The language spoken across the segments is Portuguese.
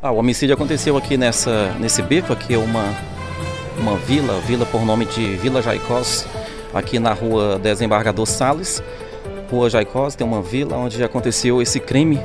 O homicídio aconteceu aqui nesse beco, aqui é uma vila por nome de Vila Jaicós, aqui na rua Desembargador Salles. Rua Jaicós, tem uma vila onde aconteceu esse crime.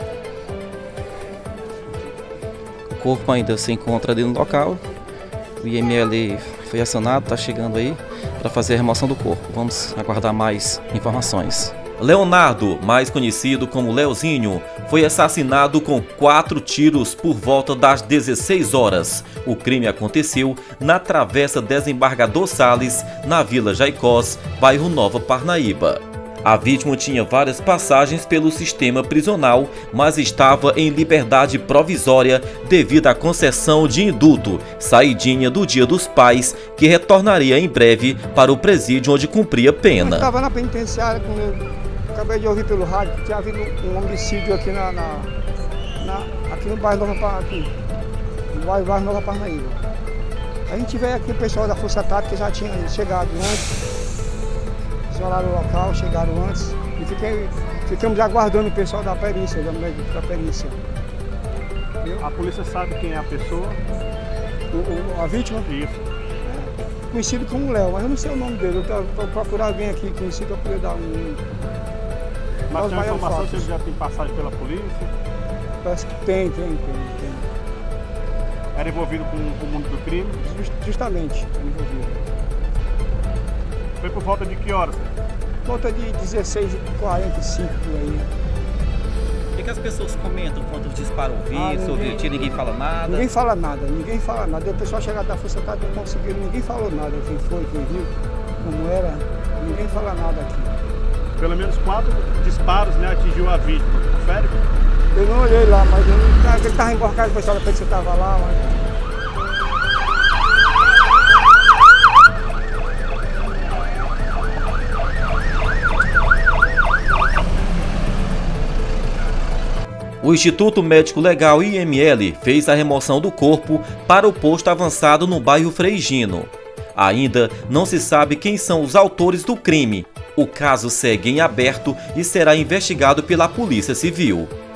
O corpo ainda se encontra ali no local. O IML foi acionado, está chegando aí para fazer a remoção do corpo. Vamos aguardar mais informações. Leonardo, mais conhecido como Leozinho, foi assassinado com 4 tiros por volta das 16 horas. O crime aconteceu na Travessa Desembargador Salles, na Vila Jaicós, bairro Nova Parnaíba. A vítima tinha várias passagens pelo sistema prisional, mas estava em liberdade provisória devido à concessão de indulto, saidinha do Dia dos Pais, que retornaria em breve para o presídio onde cumpria pena. Eu estava na penitenciária quando eu acabei de ouvir pelo rádio que tinha havido um homicídio aqui aqui no bairro Nova Parnaíba. A gente veio aqui, o pessoal da Força Tática já tinha chegado antes. Isolaram o local, chegaram antes e ficamos aguardando o pessoal da perícia, da perícia. A polícia sabe quem é a pessoa? A vítima? Isso. Conhecido como Léo, mas eu não sei o nome dele. Eu vou procurar alguém aqui conhecido para poder dar um... Mas tem informação se ele já tem passagem pela polícia? Parece que tem. Era envolvido com o mundo do crime? Justamente, envolvido. Foi por volta de que horas? Volta de 16h45 por aí. O que as pessoas comentam quando os disparam ouvidos, ouviram tiro, ninguém fala nada? Ninguém fala nada. O pessoal chegar da Força Tática não conseguiu, ninguém falou nada. Quem foi, quem viu, como era, ninguém fala nada aqui. Pelo menos 4 disparos, né, atingiu a vítima. Confere? Eu não olhei lá, mas ele estava emborcado, o pessoal da polícia estava lá, mas... O Instituto Médico Legal IML fez a remoção do corpo para o posto avançado no bairro Frei Gino. Ainda não se sabe quem são os autores do crime. O caso segue em aberto e será investigado pela Polícia Civil.